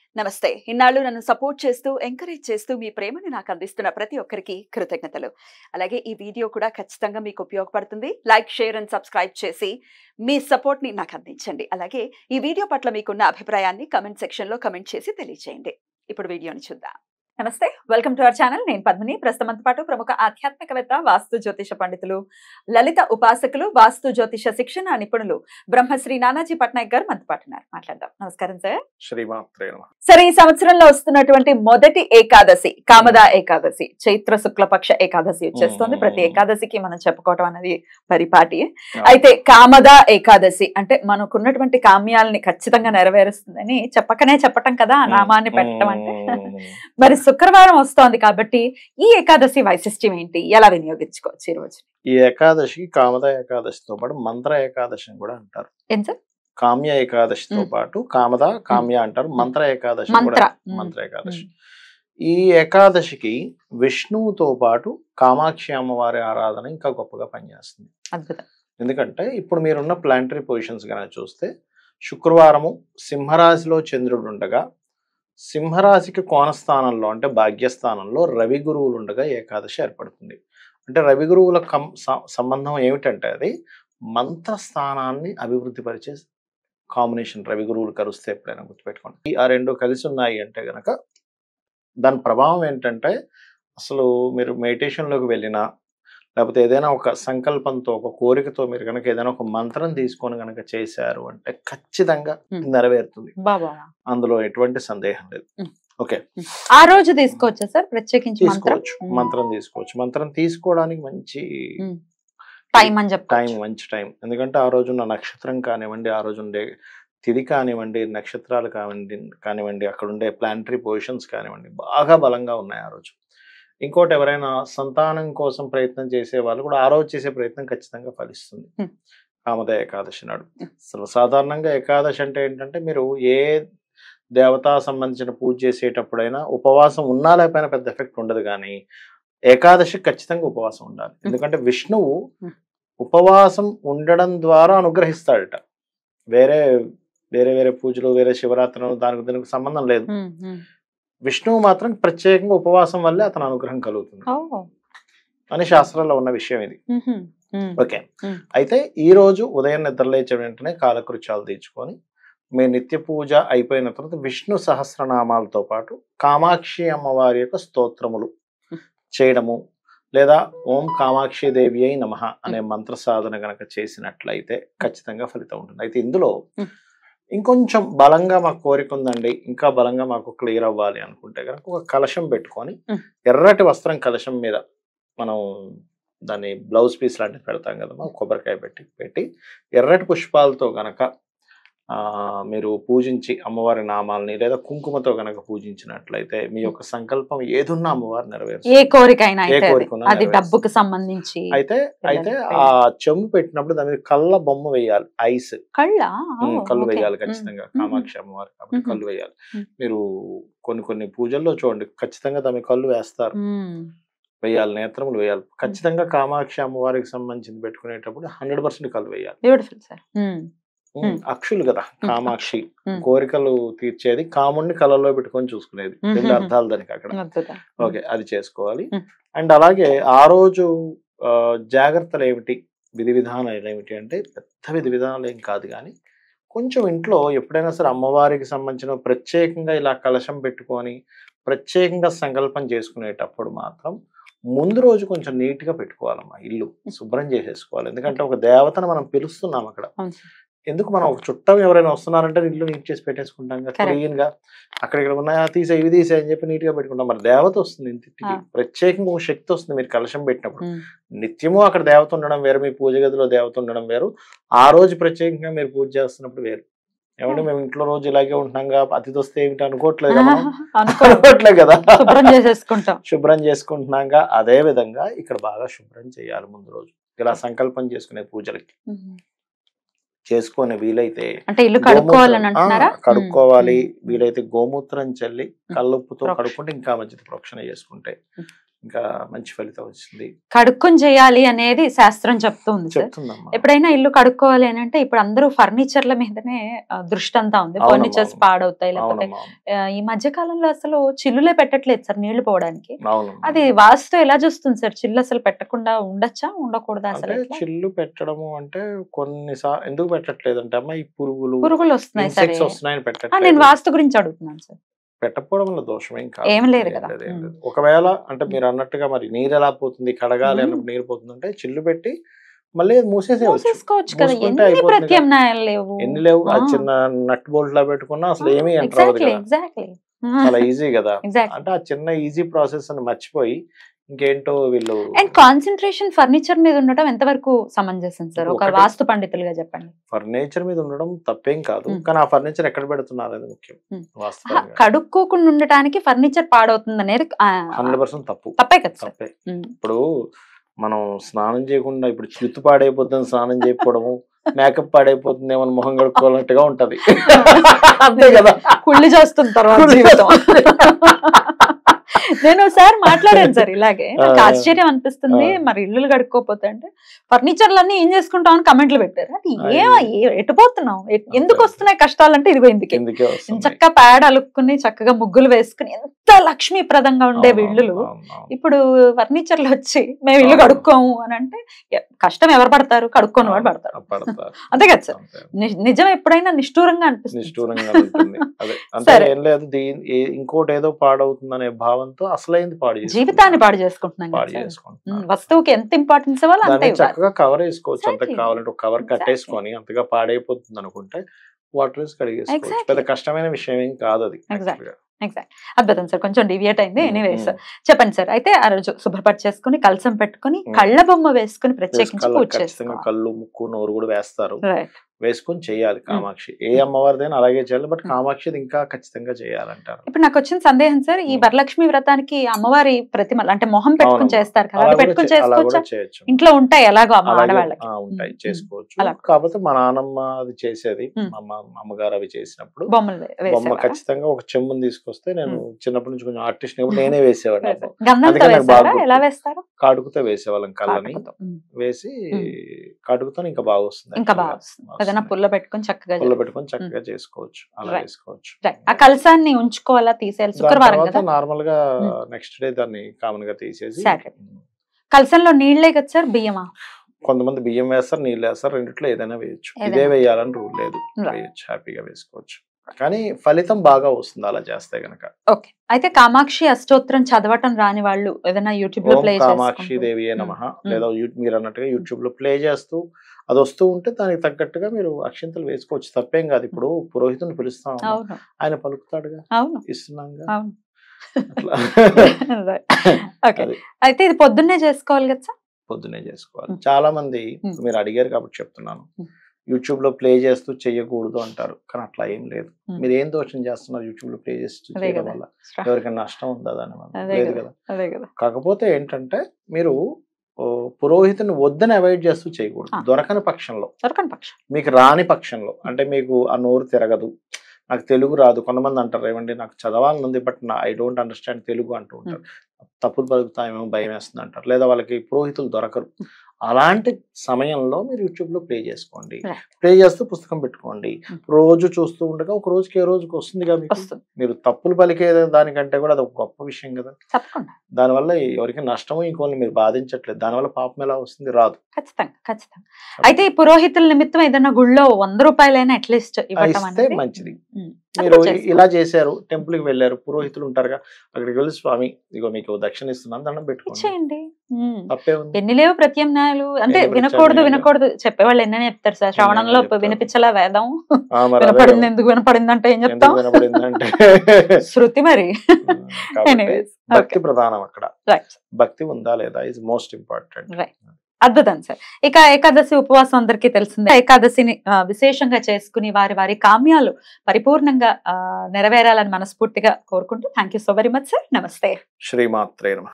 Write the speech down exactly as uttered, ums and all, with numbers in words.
నమస్తే. ఇన్నాళ్ళు నన్ను సపోర్ట్ చేస్తూ, ఎంకరేజ్ చేస్తూ మీ ప్రేమను నాకు అందిస్తున్న ప్రతి ఒక్కరికి కృతజ్ఞతలు. అలాగే ఈ వీడియో కూడా ఖచ్చితంగా మీకు ఉపయోగపడుతుంది. లైక్, షేర్ అండ్ సబ్స్క్రైబ్ చేసి మీ సపోర్ట్‌ని నాకు అందించండి. అలాగే ఈ వీడియో పట్ల మీకున్న అభిప్రాయాన్ని కామెంట్ సెక్షన్‌లో కామెంట్ చేసి తెలియజేయండి. ఇప్పుడు వీడియోని చూద్దాం. నమస్తే, వెల్కమ్ టు అవర్ ఛానల్. నేను పద్మిని. ప్రస్తుతంతో పాటు ప్రముఖ ఆధ్యాత్మికవేత్త, వాస్తు జ్యోతిష పండితులు, లలిత ఉపాసకులు, వాస్తు జ్యోతిష శిక్షణ నిపుణులు బ్రహ్మశ్రీ నానాజీ పట్నాయక్ గారు మనతో పాటు ఉన్నారు. మాట్లాడదాం. నమస్కారం సార్. శ్రీమాత్రే నమః. సరే, ఈ సంవత్సరంలో వస్తున్నటువంటి మొదటి ఏకాదశి కామదా ఏకాదశి, చైత్ర శుక్లపక్ష ఏకాదశి వచ్చేస్తుంది. ప్రతి ఏకాదశికి మనం చెప్పుకోవటం అనేది పరిపాటి. అయితే కామదా ఏకాదశి అంటే మనకున్నటువంటి కామ్యాలని ఖచ్చితంగా నెరవేరుస్తుందని చెప్పకనే చెప్పటం కదా ఆ నామాన్ని పెట్టడం అంటే. మరి శుక్రవారం వస్తోంది కాబట్టి ఈ ఏకాదశి వైశిష్ట్యం ఏంటి, ఎలా వినియోగించుకోవచ్చు ఈ రోజు? ఈ ఏకాదశికి కామదా ఏకాదశితో పాటు మంత్ర ఏకాదశి కూడా అంటారు. ఏం సార్? కామ్య ఏకాదశితో పాటు కామదా కామ్య అంటారు, మంత్ర ఏకాదశి కూడా మంత్ర ఏకాదశి. ఈ ఏకాదశికి విష్ణువుతో పాటు కామాక్షి అమ్మవారి ఆరాధన ఇంకా గొప్పగా పనిచేస్తుంది. అద్భుతం. ఎందుకంటే ఇప్పుడు మీరున్న ప్లానటరీ పొజిషన్స్ కనుక చూస్తే, శుక్రవారము సింహరాశిలో చంద్రుడు ఉండగా, సింహరాశికి కోణస్థానంలో అంటే భాగ్యస్థానంలో రవి గురువులు ఉండగా ఏకాదశి ఏర్పడుతుంది. అంటే రవి గురువుల కం సంబంధం ఏమిటంటే అది మంత్రస్థానాన్ని అభివృద్ధి పరిచే కాంబినేషన్. రవి గురువులు కలుస్తే ఎప్పుడైనా గుర్తుపెట్టుకోండి. ఆ రెండు కలిసి ఉన్నాయి అంటే గనక దాని ప్రభావం ఏంటంటే, అసలు మీరు మెడిటేషన్లోకి వెళ్ళినా, లేకపోతే ఏదైనా ఒక సంకల్పంతో, ఒక కోరికతో మీరు కనుక ఏదైనా ఒక మంత్రం తీసుకొని కనుక చేశారు అంటే ఖచ్చితంగా నెరవేరుతుంది. అందులో ఎటువంటి సందేహం లేదు. ఓకే, ఆ రోజు తీసుకోవచ్చా సార్? ప్రత్యేకించి తీసుకోవచ్చు, మంత్రం తీసుకోవచ్చు. మంత్రం తీసుకోవడానికి మంచి టైం అని చెప్పి టైం మంచి టైం. ఎందుకంటే ఆ రోజు ఉన్న నక్షత్రం కానివ్వండి, ఆ రోజు ఉండే తిథి కానివ్వండి, నక్షత్రాలు కానివ్వండి కానివ్వండి అక్కడ ఉండే ప్లానటరీ పొజిషన్స్ కానివ్వండి బాగా బలంగా ఉన్నాయి ఆ రోజు. ఇంకోటి, ఎవరైనా సంతానం కోసం ప్రయత్నం చేసే వాళ్ళు కూడా ఆ రోజు చేసే ప్రయత్నం ఖచ్చితంగా ఫలిస్తుంది కామదా ఏకాదశి నాడు. సర్వసాధారణంగా ఏకాదశి అంటే ఏంటంటే, మీరు ఏ దేవతా సంబంధించిన పూజ చేసేటప్పుడైనా ఉపవాసం ఉన్నా లేకపోయినా పెద్ద ఎఫెక్ట్ ఉండదు, కానీ ఏకాదశి ఖచ్చితంగా ఉపవాసం ఉండాలి. ఎందుకంటే విష్ణువు ఉపవాసం ఉండడం ద్వారా అనుగ్రహిస్తాడట. వేరే వేరే వేరే పూజలు, వేరే శివరాత్రులు దానికి దీనికి సంబంధం లేదు. విష్ణువు మాత్రం ప్రత్యేకంగా ఉపవాసం వల్లే అతని అనుగ్రహం కలుగుతుంది అని శాస్త్రాల్లో ఉన్న విషయం ఇది. ఓకే, అయితే ఈ రోజు ఉదయం నిద్రలేచే వెంటనే కాలకృత్యాలు తీర్చుకొని మీ నిత్య పూజ అయిపోయిన తర్వాత విష్ణు సహస్రనామాలతో పాటు కామాక్షి అమ్మవారి యొక్క స్తోత్రములు చేయడము, లేదా ఓం కామాక్షి దేవి అయి నమః అనే మంత్ర సాధన గనక చేసినట్లయితే ఖచ్చితంగా ఫలితం ఉంటుంది. అయితే ఇందులో ఇంకొంచెం బలంగా మాకు కోరిక ఉందండి, ఇంకా బలంగా మాకు క్లియర్ అవ్వాలి అనుకుంటే కనుక ఒక కలశం పెట్టుకొని, ఎర్రటి వస్త్రం కలశం మీద మనం దాన్ని బ్లౌజ్ పీస్ లాంటివి పెడతాం కదా, కొబ్బరికాయ పెట్టి పెట్టి ఎర్రటి పుష్పాలతో గనక ఆ మీరు పూజించి అమ్మవారి నామాలని లేదా కుంకుమతో గనక పూజించినట్లయితే మీ యొక్క సంకల్పం ఏదున్నా అమ్మవారు నెరవేరుస్తుంది. ఏ కోరికైనా, ఏ కోరికైనా, అది డబ్బుకు సంబంధించి. అయితే అయితే ఆ చెంబు పెట్టినప్పుడు దాని మీద కళ్ళ బొమ్మ వేయాలి, ఐస్ కళ్ళ కళ్ళు వేయాలి ఖచ్చితంగా. కామాక్షి అమ్మవారు కాబట్టి కళ్ళు వేయాలి. మీరు కొన్ని కొన్ని పూజల్లో చూడండి, ఖచ్చితంగా దాని కళ్ళు వేస్తారు, వేయాలి, నేత్రములు వేయాలి. ఖచ్చితంగా కామాక్షి అమ్మవారికి సంబంధించి పెట్టుకునేటప్పుడు హండ్రెడ్ పర్సెంట్ కళ్ళు వేయాలి. అక్షులు కదా కామాక్షి, కోరికలు తీర్చేది, కాముడిని కళ్ళలో పెట్టుకొని చూసుకునేది, రెండు అర్థాలు దానికి అక్కడ. ఓకే, అది చేసుకోవాలి. అండ్ అలాగే ఆ రోజు జాగ్రత్తలు ఏమిటి, విధి విధానాలు ఏమిటి అంటే, పెద్ద విధి విధానాలు ఏం కాదు, కానీ కొంచెం ఇంట్లో ఎప్పుడైనా సరే అమ్మవారికి సంబంధించిన ప్రత్యేకంగా ఇలా కలశం పెట్టుకొని ప్రత్యేకంగా సంకల్పం చేసుకునేటప్పుడు మాత్రం ముందు రోజు కొంచెం నీట్ గా పెట్టుకోవాలమ్మా, ఇల్లు శుభ్రం చేసేసుకోవాలి. ఎందుకంటే ఒక దేవతను మనం పిలుస్తున్నాం అక్కడ. ఎందుకు, మనం ఒక చుట్టం ఎవరైనా వస్తున్నారంటే ఇల్లు నీట్ చేసి పెట్టేసుకుంటాం కదా, క్లీన్ గా. అక్కడ ఇక్కడ ఉన్నాయా తీసే, ఇవి తీసే అని చెప్పి నీట్ గా పెట్టుకుంటాం. మరి దేవత వస్తుంది ఇంటికి, ప్రత్యేకంగా ఒక శక్తి వస్తుంది మీరు కలశం పెట్టినప్పుడు. నిత్యము అక్కడ దేవత ఉండడం వేరు, మీ పూజ గదిలో దేవత ఉండడం వేరు, ఆ రోజు ప్రత్యేకంగా మీరు పూజ చేస్తున్నప్పుడు వేరు. ఏమంటే మేము ఇంట్లో రోజు ఇలాగే ఉంటున్నాంగా, అతిథి వస్తే ఏమిటి అనుకోవట్లేదు కదా, అనుకోవట్లేదు కదా, శుభ్రం చేసుకుంటున్నాంగా. అదే విధంగా ఇక్కడ బాగా శుభ్రం చేయాలి ముందు రోజు, ఇలా సంకల్పం చేసుకునే పూజలకి. చేసుకొని వీలైతే కడుక్కోవాలి, వీలైతే గోమూత్రం చల్లి కల్లుప్పుతో కడుక్కుంటే ఇంకా మంచిది. ప్రోక్షణ చేసుకుంటే ఇంకా మంచి ఫలితం వచ్చింది. కడుక్కొని చేయాలి అనేది శాస్త్రం చెప్తుంది సార్. చెప్తుందమ్మా. ఎప్పుడైనా ఇల్లు కడుక్కోవాలి అని అంటే ఇప్పుడు అందరూ ఫర్నిచర్ల మీదనే ఆ, దృష్టి అంతా ఉంది. అవునమ్మా, ఫర్నిచర్స్ అవును. పాడవుతాయి, లేకపోతే అవునమ్మా, అవును. ఆ, ఈ మధ్య కాలంలో అసలు చిల్లులే పెట్టట్లేదు సార్ నీళ్లు పోవడానికి. అవునమ్మా. అది వాస్తు ఎలా చూస్తుంది సార్? చిల్లు అసలు పెట్టకుండా ఉండొచ్చా, ఉండకూడదా అసలు? అంటే ఎట్లా? చిల్లు పెట్టడము అంటే కొన్నిసార్లు ఎందుకు పెట్టట్లేదు అంటే అమ్మా, ఈ పురుగులు పురుగులు వస్తున్నాయి సరే. ఇన్సెక్ట్స్ వస్తున్నాయని ఆ, నేను పెట్టట్లేదు. వాస్తు గురించి అడుగుతున్నాను సార్. పెట్టకపోవడం వల్ల దోషం ఏం కాదు. ఏం లేదు ఏం కదా. లేదు, ఏం ఉమ్. లేదు. ఒకవేళ అంటే మీరు అన్నట్టుగా మరి నీరు ఎలా పోతుంది, కడగాలి ఉమ్. అన్నప్పుడు నీరు పోతుందంటే చిల్లు పెట్టి మళ్ళీ అది మూసేసేయచ్చు. మూసేసుకోవచ్చు కదా, మూసుకుంటే ఎన్ని అయిపోతుంది కదా. ప్రత్యామ్నాయాలు లేవు. ఎన్ని లేవు, ఆ. ఆ చిన్న నట్ బోల్ట్ లా పెట్టుకున్నా అసలు ఏమీ ఎంటర్ అవ్వదు ఎగ్జాక్ట్లీ కదా. ఎగ్జాక్ట్లీ చాలా ఈజీ కదా. ఎగ్జాక్ట్లీ. అంటే ఆ చిన్న ఈజీ ప్రాసెస్ అని మర్చిపోయి ఇంకేంటో వీళ్ళు. అండ్ కాన్సన్ట్రేషన్ ఫర్నిచర్ మీద ఉండటం ఎంతవరకు సమంజసం సార్? ఇప్పుడు ఒక ఒకటే- వాస్తు పండితులుగా చెప్పండి. ఫర్నిచర్ మీద ఉండడం తప్పేం కాదు, ఉమ్. కానీ ఆ ఫర్నిచర్ ఎక్కడ పెడుతున్నారు అనేది ముఖ్యం. ఉమ్. వాస్తవంగా కడుక్కోకుండా ఉండటానికి ఫర్నిచర్ పాడవుతుంది అనేది ఆ, హండ్రెడ్ పర్సెంట్ తప్పు. తప్పే కదా సార్. తప్పే. ఉమ్. ఇప్పుడు మనం స్నానం చేయకుండా ఇప్పుడు జుత్తు పాడైపోతుంది స్నానం చేయకపోవడము, మేకప్ పాడైపోతుంది ఏమన్నా మొహం కడుక్కోవాలంటగా ఉంటది. అంతే కదా. కుళ్ళి చేస్తుంది తర్వాత కుళ్ళి జీవితం. నేను ఒకసారి మాట్లాడాను సార్ ఇలాగే, నాకు ఆ. ఆశ్చర్యం అనిపిస్తుంది. ఆ. మరి ఇల్లులు కడుక్కోపోతే అంటే ఫర్నిచర్లు అన్ని ఏం చేసుకుంటాం అని కమెంట్లు పెట్టారు. అది అయ్యో. ఏ ఎటుపోతున్నాం, ఎ- ఎందుకు వస్తున్నాయి కష్టాలంటే ఇదిగో ఇందుకే. కిందకే వస్తుంది. చక్కగా ప్యాడ్ అలుక్కుని చక్కగా ముగ్గులు వేసుకుని ఎంత లక్ష్మీప్రదంగా ఉండే అవును, ఇల్లులు అవును, అవును. ఇప్పుడు ఫర్నిచర్లు వచ్చి మేము ఇల్లు అవును. కడుక్కోము అని అంటే ఎ- కష్టం ఎవరు పడతారు? కడుక్కోని వాడు పడతారు. పడతారు. అంతే కదా సార్. అంతే. ని- నిజం ఎప్పుడైనా నిష్ఠూరంగా అనిపిస్తుంది. నిష్ఠూరంగా ఉంటుంది. అదే అంటే సరే. ఏం లేదు, దీని ఏ- ఇంకోటి ఏదో పాడవుతుందనే భావంతో అసలైంది పాడు చేసుకుంటున్నారు. జీవితాన్ని పాడు చేసుకుంటున్నాం కదా పాడు సార్. చేసుకుంటున్నారు. ఉమ్, వస్తువుకి ఎంత ఇంపార్టెన్స్ ఇవ్వాలి అంతే దాన్ని ఇవ్వాలి. చక్కగా కవర్ వేసుకోవచ్చు. అంత Exactly. కావాలంటే ఒక కవర్ Exactly. కట్టేసుకొని అంతగా పాడైపోతుంది అనుకుంటే వాటర్ వేసి కడిగేసుకోవచ్చు. Exactly. పెద్ద కష్టమైన విషయం ఏం కాదు అది. Exactly. actually గా. ఎగ్జాక్ట్. అద్భుతం సార్. కొంచెం డివియేట్ అయింది. Um, anyways um. చెప్పండి సార్. అయితే ఆ రోజు శుభ్రపరిచి చేసుకుని కలసం పెట్టుకుని ఉమ్. కళ్ళ బొమ్మ వేసుకుని ప్రత్యేకించి కళ్ళ- పూజ ఖచ్చితంగా చేసుకోవాలి. కళ్ళు, ముక్కు, నోరు కూడా వేస్తారు. రైట్. వేసుకొని చేయాలి కామాక్షి. ఏ అమ్మవారిదైనా అలాగే చేయాలి, బట్ కామాక్షిది ఇంకా ఖచ్చితంగా చేయాలంటారు. ఇప్పుడు నాకు వచ్చిన సందేహం సార్, ఈ ఉమ్. వరలక్ష్మి వ్రతానికి అమ్మవారి ప్రతిమలు అంటే మొహం పెట్టుకుని అవునమ్మా. చేస్తారు కదా, అలా అది కూడా పెట్టుకుని చే- అలా చేసుకోవచ్చా? కూడా చేయొచ్చు. ఇంట్లో ఉంటాయి ఎలాగో అమ్మ అలాగే ఆడవాళ్ళకి. ఆ, ఉంటాయి, ఉమ్, చేసుకోవచ్చు. అలా. కాకపోతే మా నాన్నమ్మ అది చేసేది, ఉమ్. మా అమ్మ- అమ్మగారు అవి చేసినప్పుడు బొమ్మలు వే- బొమ్మ వేసేవారా? ఖచ్చితంగా ఒక చెంబుని తీసుకొస్తే, నేను ఉమ్. చిన్నప్పటి నుంచి కొంచెం ఆర్టిస్ట్ కాబట్టి నేనే వేసేవాడిని. వేశారు. గంధంతో అందుకే నాకు బాగా వేస్తారా? గుర్తు. ఎలా వేస్తారు? కాటుకుతో వేసేవాళ్ళం కళ్ళని. కాటుకతో. ఉమ్. వేసి ఉమ్. కాటుకుతో ఇంకా బాగా వస్తుంది. ఇంకా actually బాగా గా. వస్తుంది. వస్తుంది. ఏదైనా పుల్ల పెట్టుకొని చక్కగా పుల్ల చేస్తారు. పెట్టుకొని చక్కగా చేసుకోవచ్చు, అలా Right. వేసుకోవచ్చు. Right. ఆ కలసాన్ని ఉంచుకోవాలా, తీసేయాలి? దాని శుక్రవారం తర్వాత కదా. నార్మల్ గా ఉమ్. నెక్స్ట్ డే దాన్ని కామన్ గా తీసేసి, Saturday. కలసంలో నీళ్లే కదా సార్, బియ్యమా? కొంతమంది బియ్యం వేస్తారు, నీళ్ళు వేస్తారు, రెండిట్లో ఏదైనా వేయచ్చు. ఇదే ఏదైనా. వేయాలని రూల్ లేదు, Right. వేయచ్చు, హ్యాపీగా వేసుకోవచ్చు. కానీ ఫలితం బాగా వస్తుంది అలా చేస్తే గనక. ఓకే. అయితే కామాక్షి అష్టోత్తరం చదవటం రాని వాళ్ళు ఏదైనా యూట్యూబ్ లో ఓం ప్లే కామాక్షి దేవి నమః ఉమ్. లేదా యూ- మీరు అన్నట్టుగా యూట్యూబ్ లో ప్లే చేస్తూ అది వస్తూ ఉంటే దానికి తగ్గట్టుగా మీరు అక్షింతలు వేసుకోవచ్చు, తప్పేం కాదు. ఇప్పుడు పురోహితుని పిలుస్తాం, అవును ఆయన పలుకుతాడుగా, అవును ఇస్తున్నాంగా అవును. అట్లా. Right. ఓకే. అది అయితే ఇది పొద్దున్నే చేసుకోవాలి కదా సార్? పొద్దునే చేసుకోవాలి. ఉమ్. చాలా మంది ఉమ్. మీరు అడిగారు కాబట్టి చెప్తున్నాను, ఉమ్. యూట్యూబ్ లో ప్లే చేస్తూ చెయ్యకూడదు అంటారు, కానీ అట్లా ఏం లేదు. ఉమ్. మీరు ఏం దోషం చేస్తున్నారు యూట్యూబ్ లో ప్లే చేస్తూ అదే చేయడం కదా. వల్ల? Stra- ఎవరికైనా నష్టం ఉందా దాని వల్ల? అదే లేదు కదా. కదా. అదే కదా. కాకపోతే ఏంటంటే మీరు ఓ, పురోహితుని వద్దని అవాయిడ్ చేస్తూ చేయకూడదు. ఆ. దొరకని పక్షంలో, దొరకని పక్షం. మీకు రాని పక్షంలో, అంటే మీకు ఆ నోరు తిరగదు, నాకు తెలుగు రాదు. కొంతమంది అంటారు, ఏమండి నాకు చదవాలని ఉంది బట్ నా ఐ డోంట్ అండర్స్టాండ్ తెలుగు అంటూ ఉంటారు. తప్పులు పలుకుతాయేమో భయం వేస్తుంది అంటారు, లేదా వాళ్ళకి పురోహితులు దొరకరు. అలాంటి సమయంలో మీరు యూట్యూబ్ లో ప్లే చేసుకోండి. Right. ప్లే చేస్తూ పుస్తకం పెట్టుకోండి. Hmm. రోజు చూస్తూ ఉండగా ఒక రోజుకి ఏ రోజుకి వస్తుందిగా మీకు. వస్తుంది మీరు తప్పులు పలికే దానికంటే కూడా అది ఒక గొప్ప విషయం కదా. తప్పకుండా. దానివల్ల ఎవరికి నష్టము, ఇంకోళ్ళని మీరు బాధించట్లేదు. దానివల్ల పాపం ఎలా వస్తుంది? రాదు. ఖచ్చితంగా ఖచ్చితంగా. అయితే ఈ పురోహితుల నిమిత్తం ఏదైనా గుళ్ళో వంద రూపాయలైనా అట్లీస్ట్ ఇవ్వటం ఇస్తే అనేది మంచిది. ఉమ్. మీరు అప్పుడు చేసుకో. ఇలా చేశారు, టెంపుల్ కి వెళ్ళారు, పురోహితులు ఉంటారుగా, అక్కడికి వెళ్ళి స్వామి ఇగో మీకు దక్షిణ ఇస్తున్నాను, దండం పెట్టుకోండి, ఇచ్చేయండి. ఉమ్. తప్పే ఉంది. ఎన్ని లేవు ప్రత్యామ్నాయాలు అంటే ఎన్ని వినకూడదు ప్రత్యామ్నాయాలు? వినకూడదు చెప్పేవాళ్ళు ఎన్నైనా చెప్తారు సార్. శ్రవణంలో చెప్తారు. వినిపించలా వేదం, ఆ, మరి అదే వినపడింది కదా. ఎందుకు వినపడింది అంటే ఏం ఎందుకు చెప్తాం? వినపడిందంటే శృతి మరి. కాబట్టి Anyways, భక్తి okay. ప్రధానం అక్కడ. Right. భక్తి ఉందా లేదా ఇస్ మోస్ట్ ఇంపార్టెంట్. Right. అద్భుతం సార్. ఇక ఏకాదశి ఉపవాసం అందరికీ తెలిసిందే. ఏకాదశిని ఆ, విశేషంగా చేసుకుని వారి వారి కామ్యాలు పరిపూర్ణంగా ఆ, నెరవేరాలని మనస్ఫూర్తిగా కోరుకుంటూ thank you so very much sir. నమస్తే. శ్రీమాత్రే నమః.